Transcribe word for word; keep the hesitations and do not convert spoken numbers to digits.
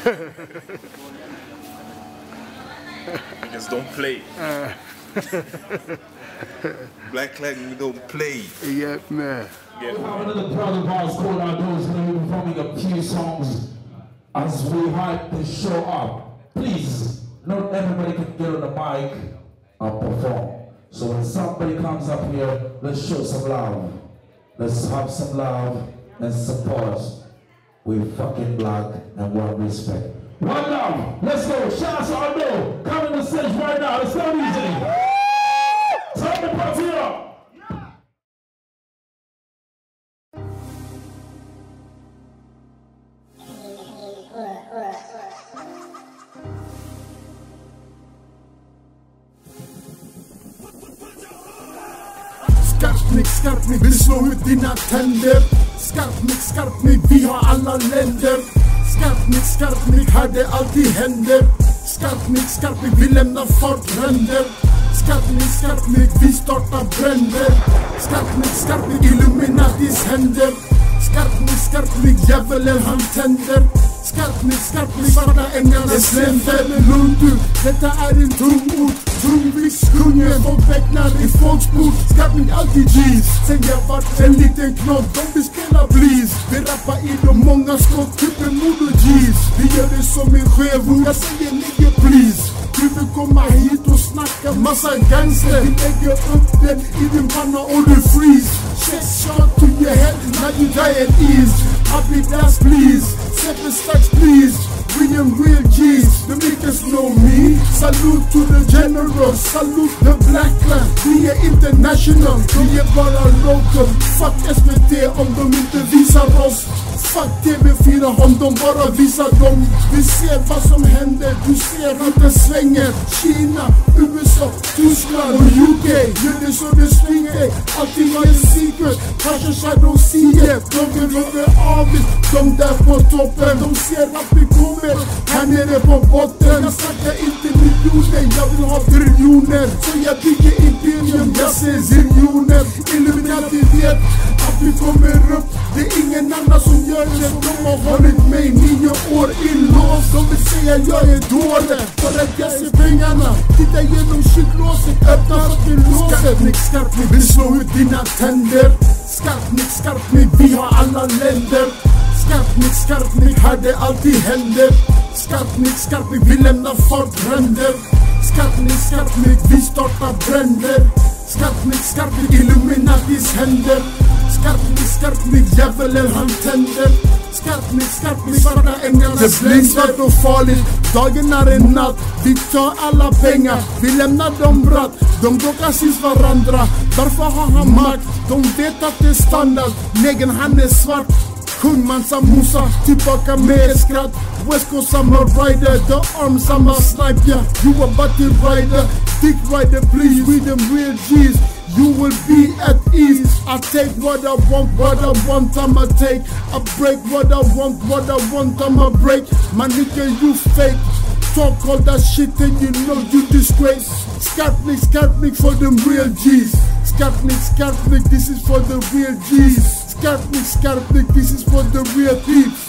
Niggas don't play. Black Flag, we don't play. Yeah, man. Yeah. We have another brother of ours called Outdoors going to be performing a few songs as we hype the show up. Please, not everybody can get on the mic and perform. So when somebody comes up here, let's show some love. Let's have some love and support. We fucking black and want respect. One love, let's go. Shout out to Ardo. Come in the stage right now. It's not easy. Turn the party up. Skarpnik, skarpnik, vi slår ut dina tänder. Skarpnik, skarpnik, vi har alla länder. Skarpnik, skarpnik, här det alltid händer. Skarpnik, skarpnik, vi lämnar fartränder. Skarpnik, skarpnik, vi startar bränder. Skarpnik, skarpnik, Illuminatis händer. Skarpnik, skarpnik, djävulen han tänder. Skarpnik, skarpnik, svarta änglarnas länder. Lugn du, detta är en tung ord. Trumviskungen och väcknar i folks bord. Skarpnik alltid G's. Sen jag vart en liten knodd, de vill spela blis. Vi rappar i de många skott, typ en Modo G's. Vi gör det som en skevord, jag säger nigga please. Du vill komma hit och snacka massa gangster. Vi lägger upp den i din panna och du freeze. Chest shot to your head, now you die at ease. I'll be that's please, seven stacks please. We am real G's, the niggas know me. Salute to the general, salute the black clan. Vi är international, vi är bara local. Fuck S V T om de inte visar oss. Fuck T V fyra om de bara visar dem. Vi ser vad som händer, du ser hur det svänger. Kina, U S A, Tyskland och U K. Gör det så det springer, allting var en secret. Kanske Shadow see it, de vill över avis. De där på toppen, de ser att vi kommer. Här nere på botten, jag snackar inte miljoner, jag vill ha triljoner. Så jag bygger imperium, jag ser ziljoner. Illuminati vet att vi kommer upp, det är ingen annan som gör det. De har hållit mig nio år i lås. De vill säga jag är dålig, för att jag ser pengarna. Titta genom kycklåset, öppna fucking låset. Skarpnik, skarpnik, vi slår ut dina tänder. Skarpnik, skarpnik, vi har alla länder. Skarpnik, skarpnik, här det alltid händer. Skarpnik, skarpnik, vi lämnar fartränder. Skarpnik, skarpnik, vi startar bränder. Skarpnik, skarpnik, Illuminatis händer. Skarpnik, skarpnik, djävulen han tänder. Skarpnik, skarpnik, svarta änglarnas länder. Det blir svart och farligt, dagen är en natt. Vi tar alla pengar, vi lämnar dem bratt. De bråkar sist varandra, därför har han makt. De vet att det är standard, negern han är svart. Kung Mansa Musa, tillbaka med ett skratt. West Coast summer rider, the arm summer snipe, yeah. You a butty rider, dick rider please. We them real G's, you will be at ease. I take what I want, what I want, I'ma take. I break what I want, what I want, I'ma break. My nigga, you fake. Talk all that shit and you know you disgrace. Skarpnik, skarpnik for them real G's. Skarpnik, skarpnik, this is for the real G's. Skarpnik, skarpnik, this is for the real peeps.